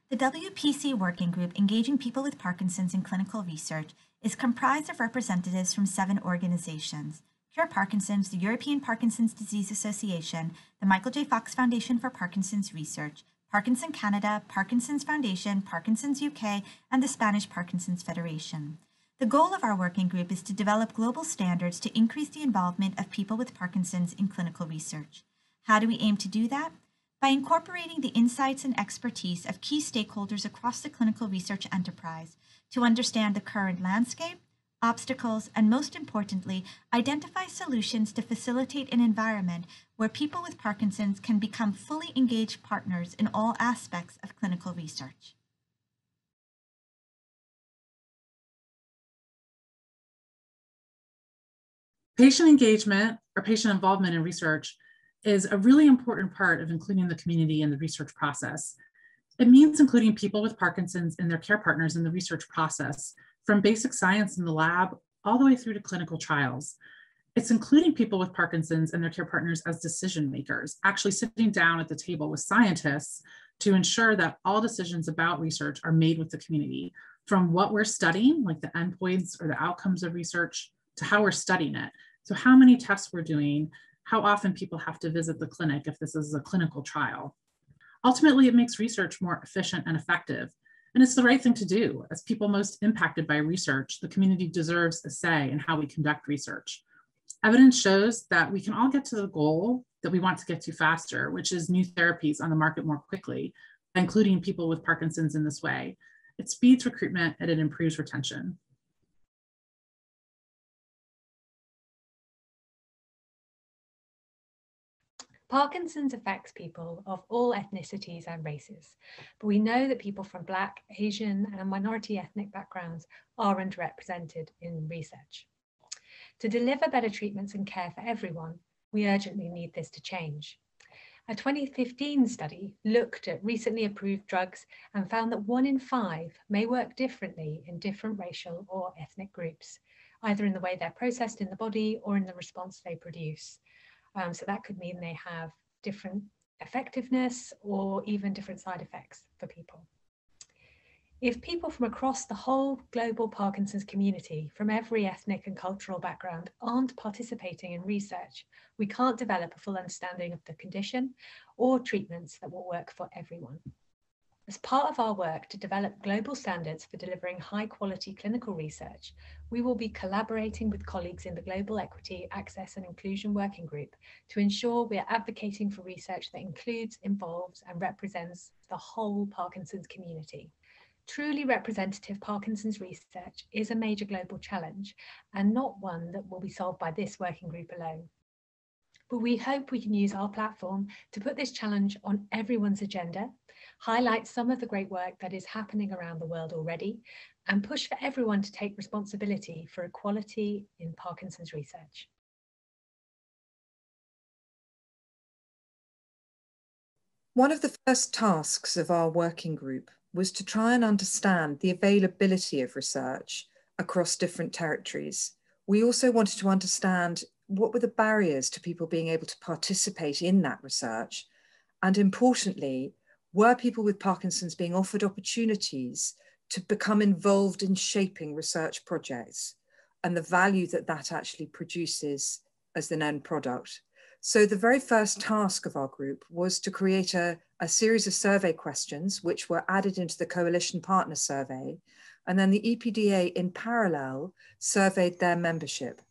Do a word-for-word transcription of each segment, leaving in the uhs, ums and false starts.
The W P C Working Group Engaging People with Parkinson's in Clinical Research is comprised of representatives from seven organizations: Cure Parkinson's, the European Parkinson's Disease Association, the Michael J. Fox Foundation for Parkinson's Research, Parkinson Canada, Parkinson's Foundation, Parkinson's U K, and the Spanish Parkinson's Federation. The goal of our working group is to develop global standards to increase the involvement of people with Parkinson's in clinical research. How do we aim to do that? By incorporating the insights and expertise of key stakeholders across the clinical research enterprise to understand the current landscape, obstacles, and most importantly, identify solutions to facilitate an environment where people with Parkinson's can become fully engaged partners in all aspects of clinical research. Patient engagement or patient involvement in research is a really important part of including the community in the research process. It means including people with Parkinson's and their care partners in the research process, from basic science in the lab all the way through to clinical trials. It's including people with Parkinson's and their care partners as decision makers, actually sitting down at the table with scientists to ensure that all decisions about research are made with the community, from what we're studying, like the endpoints or the outcomes of research, to how we're studying it. So how many tests we're doing, how often people have to visit the clinic if this is a clinical trial. Ultimately, it makes research more efficient and effective. And it's the right thing to do. As people most impacted by research, the community deserves a say in how we conduct research. Evidence shows that we can all get to the goal that we want to get to faster, which is new therapies on the market more quickly, by including people with Parkinson's in this way. It speeds recruitment and it improves retention. Parkinson's affects people of all ethnicities and races, but we know that people from Black, Asian, and minority ethnic backgrounds are underrepresented in research. To deliver better treatments and care for everyone, we urgently need this to change. A twenty fifteen study looked at recently approved drugs and found that one in five may work differently in different racial or ethnic groups, either in the way they're processed in the body or in the response they produce. Um, so that could mean they have different effectiveness or even different side effects for people. If people from across the whole global Parkinson's community, from every ethnic and cultural background, aren't participating in research, we can't develop a full understanding of the condition or treatments that will work for everyone. As part of our work to develop global standards for delivering high quality clinical research, we will be collaborating with colleagues in the Global Equity, Access and Inclusion Working Group to ensure we are advocating for research that includes, involves and represents the whole Parkinson's community. Truly representative Parkinson's research is a major global challenge and not one that will be solved by this working group alone. But we hope we can use our platform to put this challenge on everyone's agenda, highlight some of the great work that is happening around the world already, and push for everyone to take responsibility for equality in Parkinson's research. One of the first tasks of our working group was to try and understand the availability of research across different territories. We also wanted to understand what were the barriers to people being able to participate in that research? And importantly, were people with Parkinson's being offered opportunities to become involved in shaping research projects and the value that that actually produces as an end product? So the very first task of our group was to create a, a series of survey questions, which were added into the Coalition Partner Survey. And then the E P D A in parallel surveyed their membership.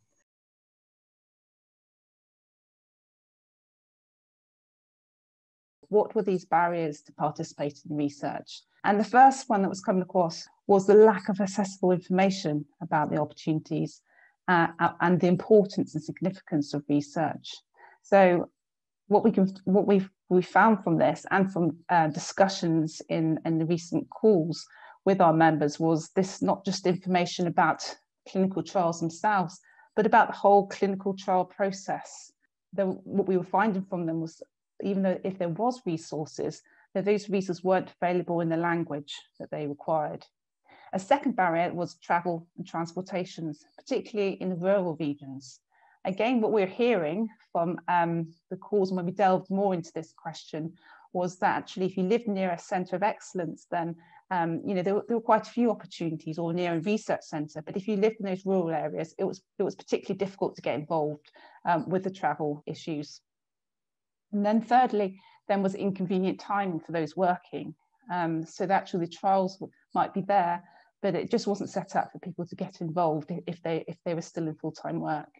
What were these barriers to participate in research? And the first one that was coming across was the lack of accessible information about the opportunities uh, and the importance and significance of research. So what we can, what we've we found from this and from uh, discussions in, in the recent calls with our members was this not just information about clinical trials themselves, but about the whole clinical trial process. The, what we were finding from them was, even though if there was resources, that those resources weren't available in the language that they required. A second barrier was travel and transportations, particularly in the rural regions. Again, what we're hearing from um, the calls, and when we delved more into this question, was that actually if you lived near a centre of excellence, then um, you know there were, there were quite a few opportunities, or near a research centre. But if you lived in those rural areas, it was it was particularly difficult to get involved um, with the travel issues. And then thirdly, then was inconvenient timing for those working. Um, so that actually the trials might be there, but it just wasn't set up for people to get involved if they if they were still in full-time work.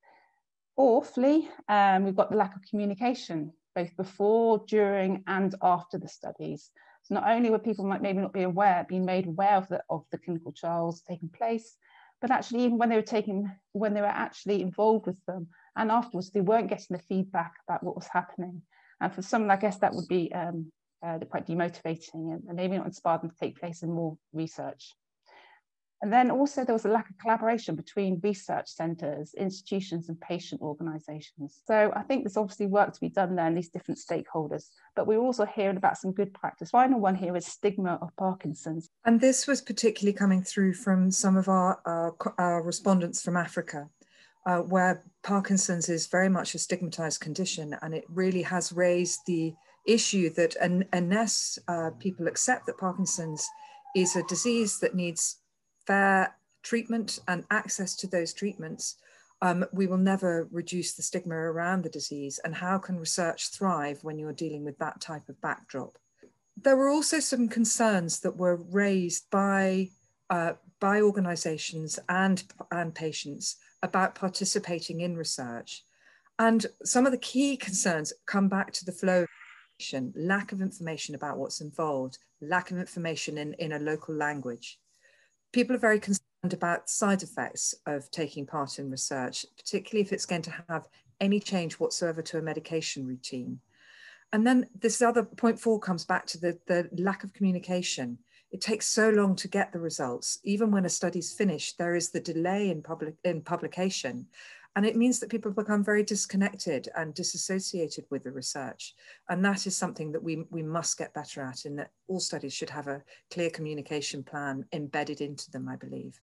Fourthly, um, we've got the lack of communication, both before, during, and after the studies. So not only were people might maybe not be aware, being made aware of the of the clinical trials taking place, but actually even when they were taking, when they were actually involved with them, and afterwards they weren't getting the feedback about what was happening. And for some, I guess that would be um, uh, quite demotivating and, and maybe not inspire them to take place in more research. And then also there was a lack of collaboration between research centres, institutions and patient organisations. So I think there's obviously work to be done there in these different stakeholders, but we're also hearing about some good practice. Final one here is stigma of Parkinson's. And this was particularly coming through from some of our, our, our respondents from Africa, uh, where Parkinson's is very much a stigmatised condition, and it really has raised the issue that un unless uh, people accept that Parkinson's is a disease that needs fair treatment and access to those treatments, um, we will never reduce the stigma around the disease. And how can research thrive when you're dealing with that type of backdrop? There were also some concerns that were raised by, uh, by organisations and, and patients about participating in research. And some of the key concerns come back to the flow of information, lack of information about what's involved, lack of information in, in a local language. People are very concerned about side effects of taking part in research, particularly if it's going to have any change whatsoever to a medication routine. And then this other point four comes back to the, the lack of communication. It takes so long to get the results. Even when a study's finished, there is the delay in, public, in publication. And it means that people become very disconnected and disassociated with the research. And that is something that we, we must get better at, in that all studies should have a clear communication plan embedded into them, I believe.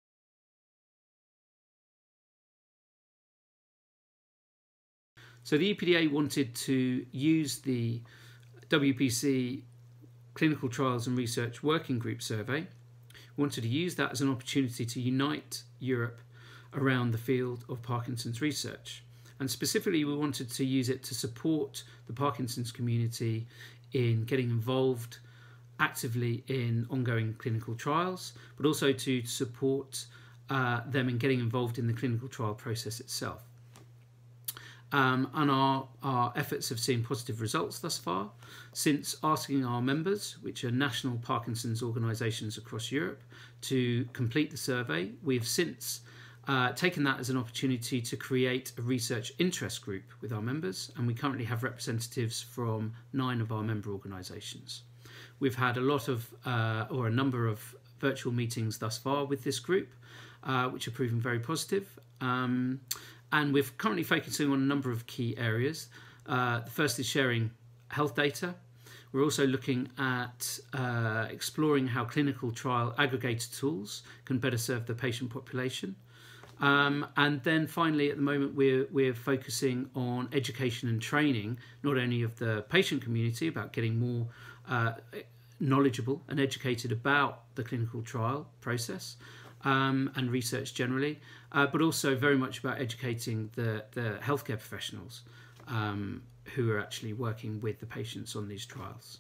So the E P D A wanted to use the W P C Clinical Trials and Research Working Group survey, wanted to use that as an opportunity to unite Europe around the field of Parkinson's research. And specifically, we wanted to use it to support the Parkinson's community in getting involved actively in ongoing clinical trials, but also to support uh, them in getting involved in the clinical trial process itself. Um, and our, our efforts have seen positive results thus far. Since asking our members, which are national Parkinson's organisations across Europe, to complete the survey, we have since Uh, taken that as an opportunity to create a research interest group with our members, and we currently have representatives from nine of our member organisations. We've had a lot of, uh, or a number of virtual meetings thus far with this group, uh, which are proving very positive. Um, and we're currently focusing on a number of key areas. Uh, the first is sharing health data. We're also looking at uh, exploring how clinical trial aggregator tools can better serve the patient population. Um, and then finally, at the moment, we're, we're focusing on education and training, not only of the patient community about getting more uh, knowledgeable and educated about the clinical trial process um, and research generally, uh, but also very much about educating the, the healthcare professionals um, who are actually working with the patients on these trials.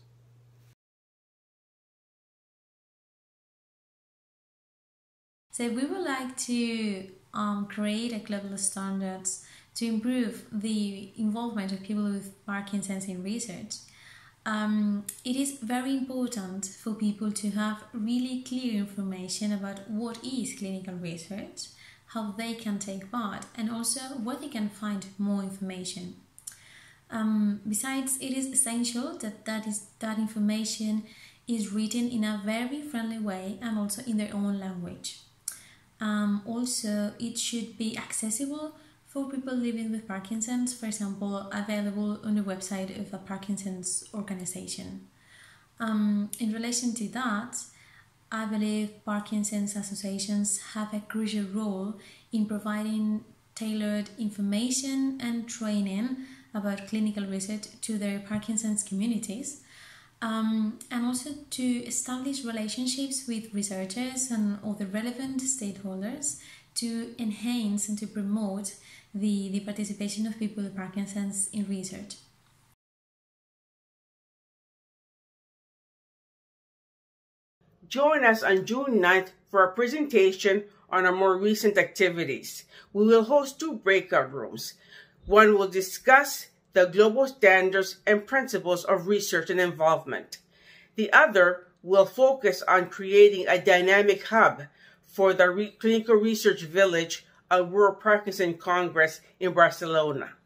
So we would like to um, create a global standards to improve the involvement of people with Parkinson's in research. Um, it is very important for people to have really clear information about what is clinical research, how they can take part, and also where they can find more information. Um, besides, it is essential that that, is, that information is written in a very friendly way and also in their own language. Um, also, it should be accessible for people living with Parkinson's, for example, available on the website of a Parkinson's organization. Um, in relation to that, I believe Parkinson's associations have a crucial role in providing tailored information and training about clinical research to their Parkinson's communities, um, and also to establish relationships with researchers and other relevant stakeholders to enhance and to promote the, the participation of people with Parkinson's in research. Join us on June ninth for a presentation on our more recent activities. We will host two breakout rooms. One will discuss the global standards and principles of research and involvement. The other will focus on creating a dynamic hub for the Re- Clinical Research Village at World Parkinson Congress in Barcelona.